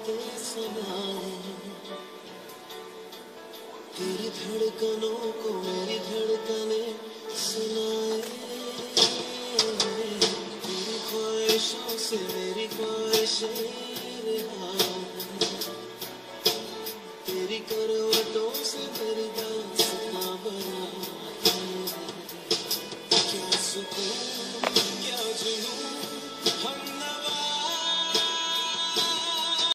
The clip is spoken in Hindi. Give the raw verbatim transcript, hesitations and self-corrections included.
बातें सुनाए, तेरी धड़कनों को मेरी धड़कने सुनाए, तेरी ख्वाहिशों से मेरी ख्वाहिशें रिहा, तेरी कर